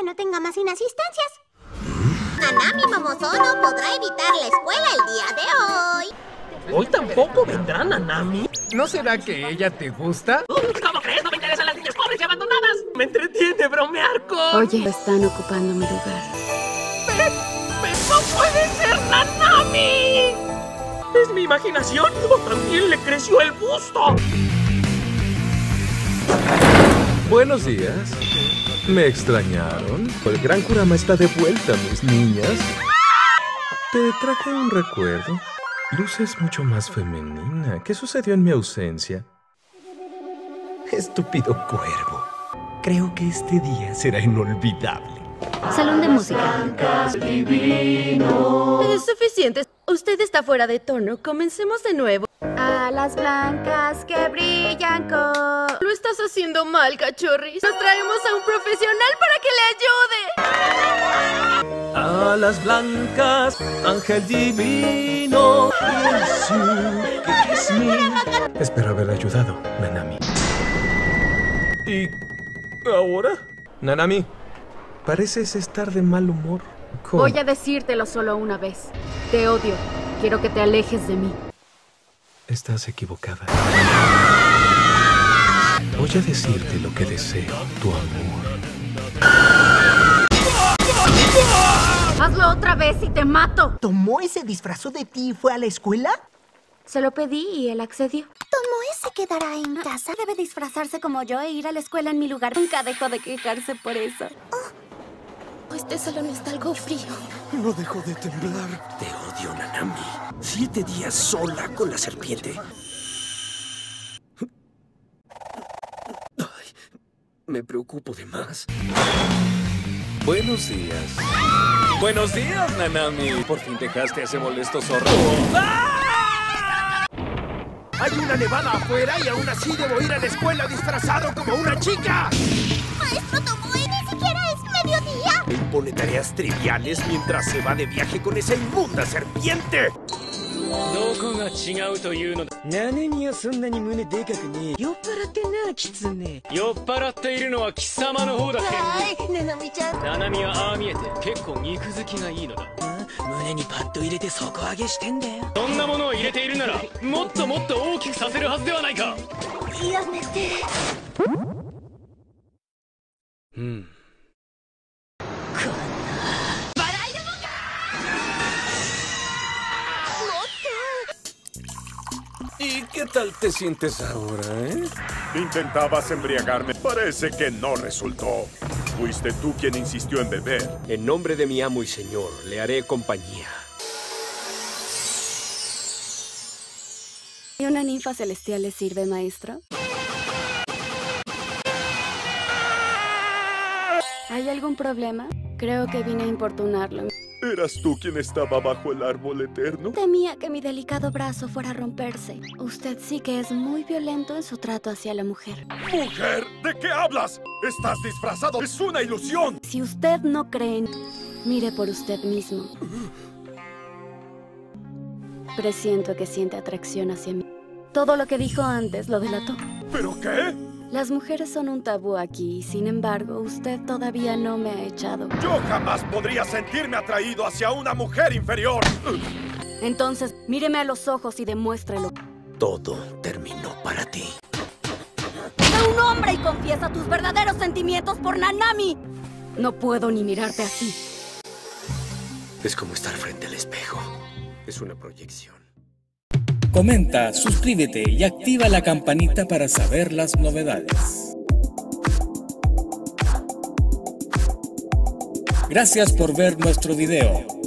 no tenga más inasistencias. Nanami Momozono podrá evitar la escuela el día de hoy. ¿Hoy tampoco vendrá Nanami? ¿No será que ella te gusta? ¿Cómo crees? No me interesan las niñas pobres y abandonadas. Me entretiene bromear con... Oye, están ocupando mi lugar. ¡No puede ser Nanami! ¿Es mi imaginación o también le creció el busto? Buenos días. ¿Me extrañaron? El gran Kurama está de vuelta, mis niñas. Te traje un recuerdo. Luces mucho más femenina. ¿Qué sucedió en mi ausencia? Estúpido cuervo. Creo que este día será inolvidable. Salón de música. Es suficiente. Usted está fuera de tono. Comencemos de nuevo. Alas blancas que brillan con... Lo estás haciendo mal, cachorris. Nos traemos a un profesional para que le ayude. Alas blancas, ángel divino. Espero haber ayudado, Nanami. ¿Y ahora? Nanami, pareces estar de mal humor. Voy a decírtelo solo una vez. Te odio. Quiero que te alejes de mí. Estás equivocada. Voy a decirte lo que deseo, tu amor. Hazlo otra vez y te mato. ¿Tomoe se disfrazó de ti y fue a la escuela? Se lo pedí y él accedió. ¿Tomoe se quedará en casa? Debe disfrazarse como yo e ir a la escuela en mi lugar. Nunca dejó de quejarse por eso. Este salón está algo frío. No dejo de temblar. Te odio, Nanami. 7 días sola con la serpiente. Ay, me preocupo de más. Buenos días. Buenos días, Nanami. Por fin dejaste a ese molesto zorro. Hay una nevada afuera y aún así debo ir a la escuela disfrazado como una chica. Maestro Tomoe, ni siquiera es mediodía. Me impone tareas triviales mientras se va de viaje con esa inmunda serpiente. どこが違うというのだ。何にはそんなに胸でかくねえ。酔っ払ってんな、キツネ。酔っ払っているのは貴様の方だ、天狗。 ナナミちゃん。 ナナミはああ見えて結構肉好きがいいのだ。胸にパッと入れて底上げしてんだよ。そんなものを入れているならもっともっと大きくさせるはずではないか。 やめて。 ¿Y qué tal te sientes ahora, Intentabas embriagarme. Parece que no resultó. Fuiste tú quien insistió en beber. En nombre de mi amo y señor, le haré compañía. ¿Y una ninfa celestial le sirve, maestro? ¿Hay algún problema? Creo que vine a importunarlo. ¿Eras tú quien estaba bajo el árbol eterno? Temía que mi delicado brazo fuera a romperse. Usted sí que es muy violento en su trato hacia la mujer. ¡Mujer! ¿De qué hablas? ¡Estás disfrazado! ¡Es una ilusión! Si usted no cree en... Mire por usted mismo. Presiento que siente atracción hacia mí. Todo lo que dijo antes lo delató. ¿Pero qué? Las mujeres son un tabú aquí y sin embargo usted todavía no me ha echado. Yo jamás podría sentirme atraído hacia una mujer inferior. Entonces, míreme a los ojos y demuéstrelo. Todo terminó para ti. ¡Sé un hombre y confiesa tus verdaderos sentimientos por Nanami! No puedo ni mirarte así. Es como estar frente al espejo. Es una proyección. Comenta, suscríbete y activa la campanita para saber las novedades. Gracias por ver nuestro video.